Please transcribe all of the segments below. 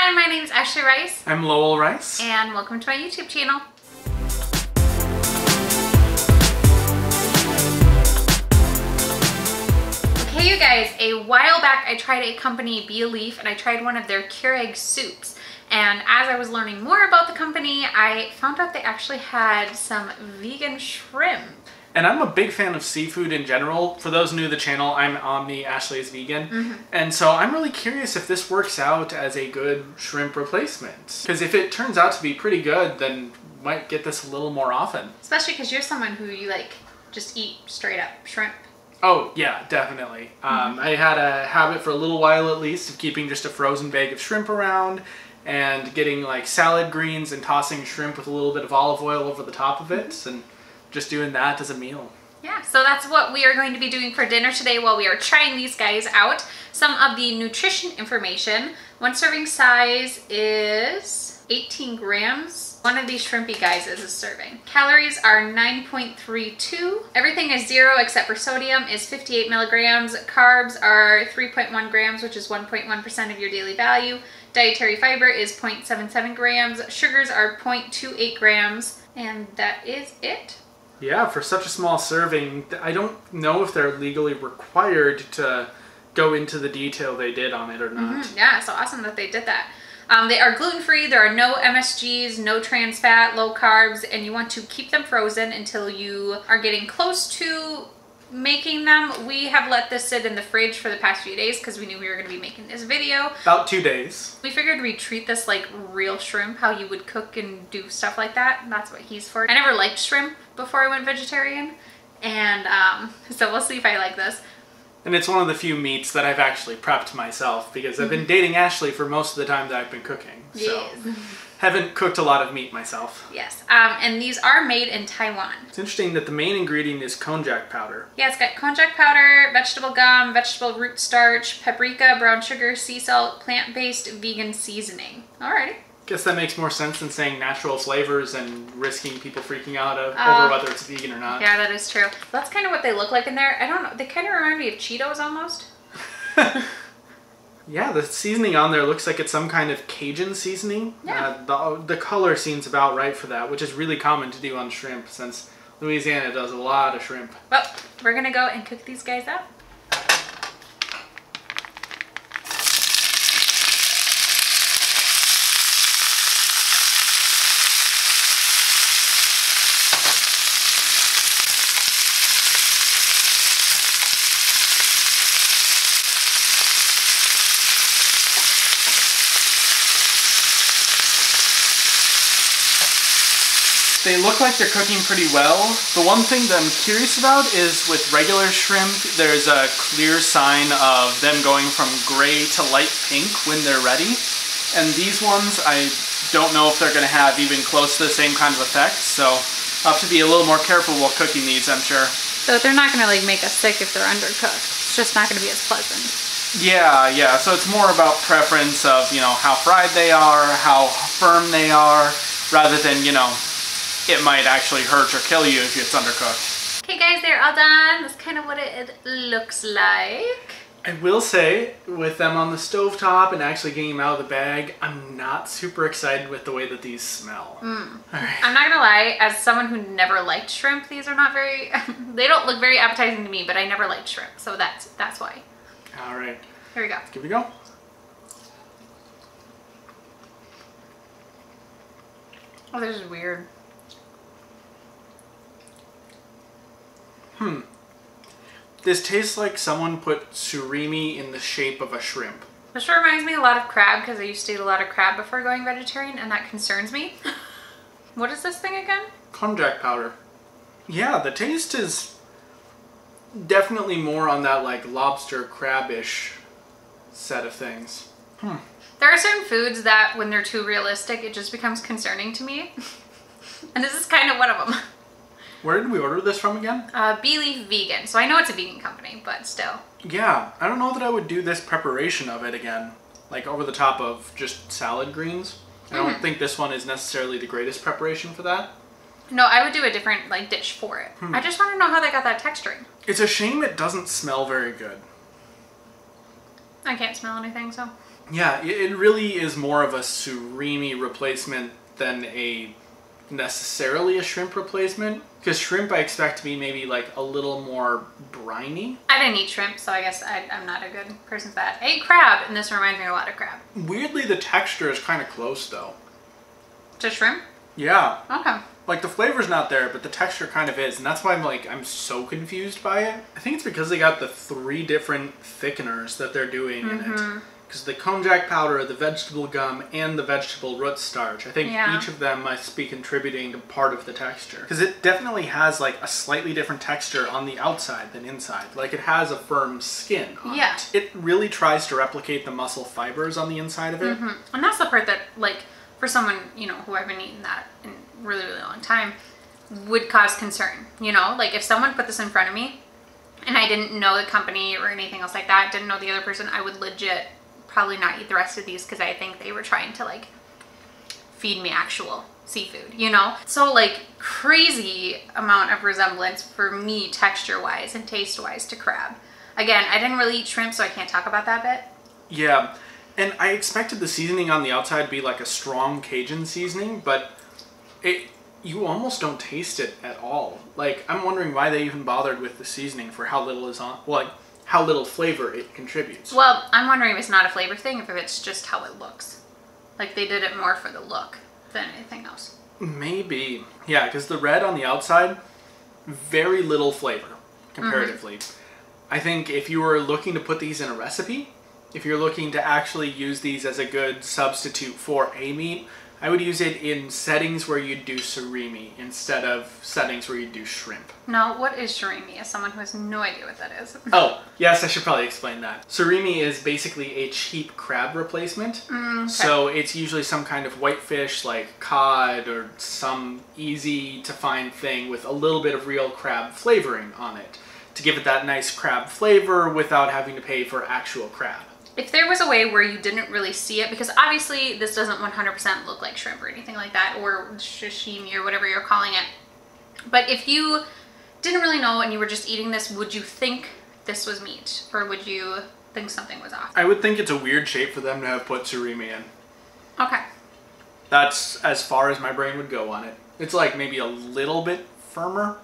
Hi, my name is Ashley Rice. I'm Lowell Rice. And welcome to my YouTube channel. Okay, you guys, a while back I tried a company, Be a Leaf, and I tried one of their Keurig soups. And as I was learning more about the company, I found out they actually had some vegan shrimp. And I'm a big fan of seafood in general. For those new to the channel, I'm Omni, Ashley is vegan. And so I'm really curious if this works out as a good shrimp replacement. Because if it turns out to be pretty good, then might get this a little more often. Especially because you're someone who you like just eat straight up shrimp. Oh, yeah, definitely. I had a habit for a little while at least of keeping just a frozen bag of shrimp around and getting like salad greens and tossing shrimp with a little bit of olive oil over the top of it. And just doing that as a meal. Yeah, so that's what we are going to be doing for dinner today while we are trying these guys out. Some of the nutrition information. One serving size is 18 grams. One of these shrimpy guys is a serving. Calories are 9.32. Everything is 0 except for sodium is 58 milligrams. Carbs are 3.1 grams, which is 1.1% of your daily value. Dietary fiber is 0.77 grams. Sugars are 0.28 grams. And that is it. Yeah, for such a small serving, I don't know if they're legally required to go into the detail they did on it or not. Yeah, so awesome that they did that. They are gluten-free, there are no MSGs, no trans fat, low carbs, and you want to keep them frozen until you are getting close to making them. We have let this sit in the fridge for the past few days because we knew we were going to be making this video. About 2 days. We figured we'd treat this like real shrimp, how you would cook and do stuff like that. And that's what he's for. I never liked shrimp before I went vegetarian, and so we'll see if I like this. And it's one of the few meats that I've actually prepped myself because I've been dating Ashley for most of the time that I've been cooking. So haven't cooked a lot of meat myself. Yes, and these are made in Taiwan. It's interesting that the main ingredient is konjac powder. Yeah, it's got konjac powder, vegetable gum, vegetable root starch, paprika, brown sugar, sea salt, plant-based vegan seasoning. Alrighty. Guess that makes more sense than saying natural flavors and risking people freaking out over whether it's vegan or not. Yeah, that is true. That's kind of what they look like in there. I don't know. They kind of remind me of Cheetos almost. Yeah, the seasoning on there looks like it's some kind of Cajun seasoning. Yeah. The color seems about right for that, which is really common to do on shrimp since Louisiana does a lot of shrimp. Well, we're going to go and cook these guys up. They look like they're cooking pretty well. The one thing that I'm curious about is with regular shrimp, there's a clear sign of them going from gray to light pink when they're ready. And these ones, I don't know if they're going to have even close to the same kind of effect, so I'll have to be a little more careful while cooking these, I'm sure. So they're not going to like make us sick if they're undercooked. It's just not going to be as pleasant. Yeah, so it's more about preference of, you know, how fried they are, how firm they are, rather than, you know, it might actually hurt or kill you if it's undercooked. Okay guys, they're all done. That's kind of what it looks like. I will say, with them on the stovetop and actually getting them out of the bag, I'm not super excited with the way that these smell. Alright. I'm not gonna lie, as someone who never liked shrimp, these are not very, they don't look very appetizing to me, but I never liked shrimp, so that's why. Alright. Here we go. Here we go. Oh, this is weird. This tastes like someone put surimi in the shape of a shrimp. This reminds me a lot of crab because I used to eat a lot of crab before going vegetarian, and that concerns me. What is this thing again? Konjac powder. Yeah, the taste is definitely more on that like lobster crab-ish set of things. There are certain foods that when they're too realistic, it just becomes concerning to me. And this is kind of one of them. Where did we order this from again? Be Leaf Vegan. So I know it's a vegan company, but still. Yeah, I don't know that I would do this preparation of it again. Like over the top of just salad greens. I don't think this one is necessarily the greatest preparation for that. No, I would do a different like dish for it. I just want to know how they got that texturing. It's a shame it doesn't smell very good. I can't smell anything, so. Yeah, it really is more of a surimi replacement than necessarily a shrimp replacement. Because shrimp I expect to be maybe like a little more briny. I didn't eat shrimp, so I guess I'm not a good person for that. I ate crab, and this reminds me a lot of crab. Weirdly, the texture is kind of close though. To shrimp? Yeah. Okay. Like the flavor's not there, but the texture kind of is, and that's why I'm so confused by it. I think it's because they got the 3 different thickeners that they're doing in it. Because the konjac powder, the vegetable gum, and the vegetable root starch. I think each of them must be contributing to part of the texture. Because it definitely has like a slightly different texture on the outside than inside. Like it has a firm skin on it. It really tries to replicate the muscle fibers on the inside of it. And that's the part that, like, for someone, you know, who haven't eaten that in a really, really long time, would cause concern. You know, like if someone put this in front of me and I didn't know the company or anything else like that, didn't know the other person, I would legit probably not eat the rest of these because I think they were trying to like feed me actual seafood, you know? So like crazy amount of resemblance for me texture wise and taste wise to crab. Again, I didn't really eat shrimp, so I can't talk about that bit. Yeah, and I expected the seasoning on the outside to be like a strong Cajun seasoning, but you almost don't taste it at all. Like, I'm wondering why they even bothered with the seasoning for how little is on, like, how little flavor it contributes. Well, I'm wondering if it's not a flavor thing, if it's just how it looks. Like they did it more for the look than anything else. Maybe. Yeah, because the red on the outside, very little flavor, comparatively. I think if you were looking to put these in a recipe, if you're looking to actually use these as a good substitute for a meat, I would use it in settings where you do surimi instead of settings where you do shrimp. Now, what is surimi as someone who has no idea what that is? Oh, yes, I should probably explain that. Surimi is basically a cheap crab replacement. Okay. So it's usually some kind of whitefish like cod or some easy to find thing with a little bit of real crab flavoring on it to give it that nice crab flavor without having to pay for actual crab. If there was a way where you didn't really see it, because obviously this doesn't 100% look like shrimp or anything like that, or sashimi or whatever you're calling it, but if you didn't really know and you were just eating this, would you think this was meat? Or would you think something was off? I would think it's a weird shape for them to have put surimi in. Okay. That's as far as my brain would go on it. It's like maybe a little bit firmer.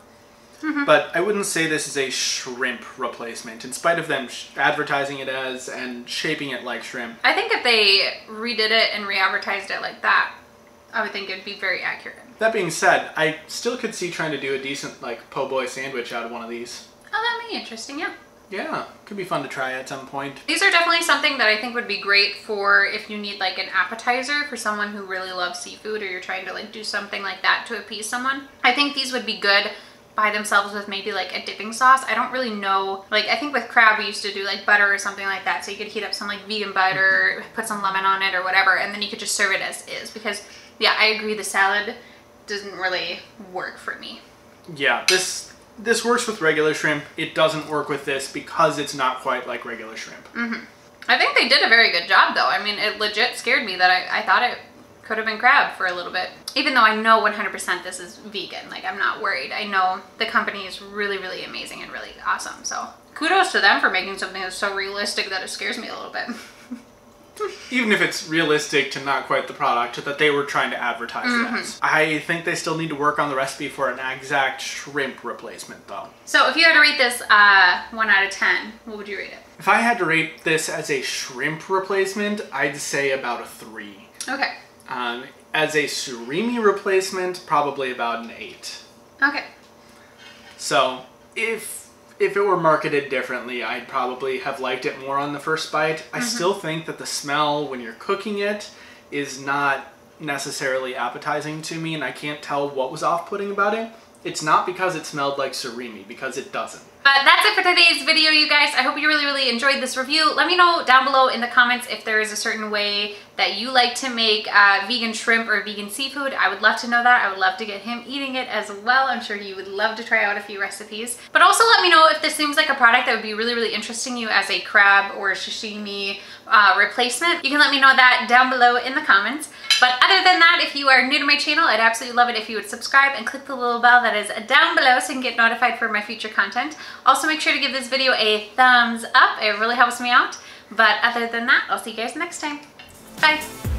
But I wouldn't say this is a shrimp replacement, in spite of them advertising it as and shaping it like shrimp. I think if they redid it and re-advertised it like that, I would think it'd be very accurate. That being said, I still could see trying to do a decent like po' boy sandwich out of one of these. Oh, that may be interesting, yeah. Yeah, could be fun to try at some point. These are definitely something that I think would be great for if you need like an appetizer for someone who really loves seafood, or you're trying to like do something like that to appease someone. I think these would be good by themselves with maybe like a dipping sauce. I don't really know, like I think with crab we used to do like butter or something like that, so you could heat up some like vegan butter, put some lemon on it or whatever, and then you could just serve it as is, because yeah, I agree, the salad doesn't really work for me. Yeah, this works with regular shrimp. It doesn't work with this because it's not quite like regular shrimp. I think they did a very good job though. I mean, it legit scared me that I thought it could have been crab for a little bit. Even though I know 100% this is vegan, like I'm not worried. I know the company is really, really amazing and really awesome. So kudos to them for making something that's so realistic that it scares me a little bit. Even if it's realistic to not quite the product that they were trying to advertise it as. I think they still need to work on the recipe for an exact shrimp replacement though. So if you had to rate this 1 out of 10, what would you rate it? If I had to rate this as a shrimp replacement, I'd say about a 3. Okay. As a surimi replacement, probably about an 8. Okay. So if it were marketed differently, I'd probably have liked it more on the first bite. I still think that the smell when you're cooking it is not necessarily appetizing to me, and I can't tell what was off-putting about it. It's not because it smelled like surimi, because it doesn't. That's it for today's video, you guys. I hope you really, really enjoyed this review. Let me know down below in the comments if there is a certain way that you like to make vegan shrimp or vegan seafood. I would love to know that. I would love to get him eating it as well. I'm sure he would love to try out a few recipes. But also let me know if this seems like a product that would be really, really interesting you as a crab or sashimi replacement. You can let me know that down below in the comments. But other than that, if you are new to my channel, I'd absolutely love it if you would subscribe and click the little bell that is down below so you can get notified for my future content. Also, make sure to give this video a thumbs up. It really helps me out. But other than that, I'll see you guys next time. Bye.